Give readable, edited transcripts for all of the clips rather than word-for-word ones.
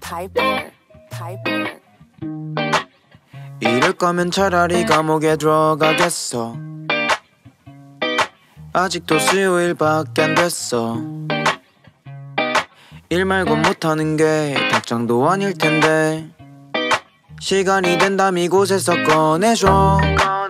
이럴 거면 차라리 감옥에 들어가겠어. 아직도 수요일밖에 안 됐어. 일 말고 못하는 게 답장도 아닐 텐데 시간이 된다면 이곳에서 꺼내줘.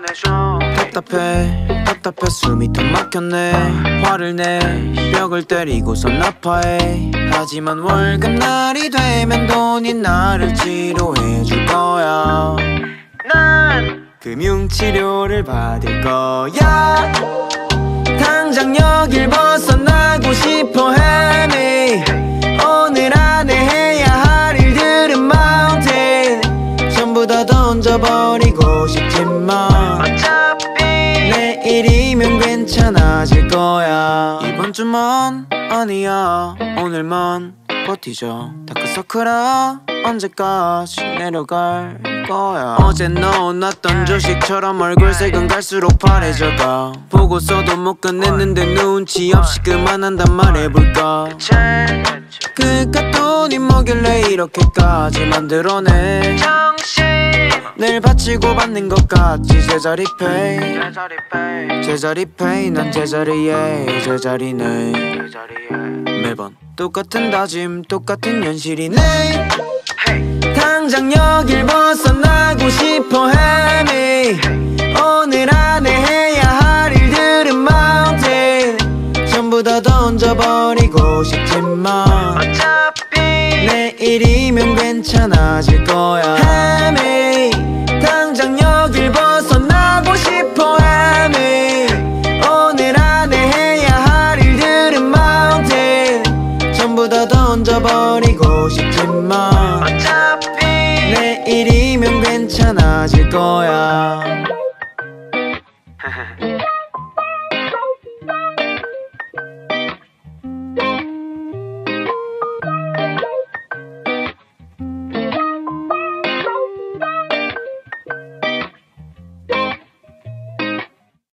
답답해 숨이 턱 막혔네. 화를 내 벽을 때리고선 아파해. 하지만 월급날이 되면 돈이 나를 치료해줄 거야. 난 금융치료를 받을 거야. 당장 여길 벗어나고 싶어 헤매. 오늘 안에 해야 할 일들은 마운틴. 전부 다 던져버리고 싶지만 어차피 내일이면 괜찮아질 거야. 이번 주만 아니야 오늘만 버티자. 다크서클아 언제까지 내려갈 거야. 어제 넣어놨던 주식처럼 얼굴색은 갈수록 파래져가. 보고서도 못 끝냈는데 눈치 없이 그만한단 말 해볼까. 그깟 돈이 뭐길래 이렇게까지 만들어내. 늘 바치고 받는 것 같지. 제자리 페이 제자리 페이. 난 제자리에 제자리네. 매번 똑같은 다짐 똑같은 현실이네. 당장 여길 벗어나고 싶어 헤매. 오늘 안에 해야 할 일들은 마운틴. 전부 다 던져버리고 싶지만 어차피 내일이면 괜찮아질 거야. 헤매. 당장 여길 벗어나고 싶어 헤매. 오늘 안에 해야 할 일들은 마운틴. 전부 다 던져버리고 싶지만 어차피 내일이면 괜찮아질 거야.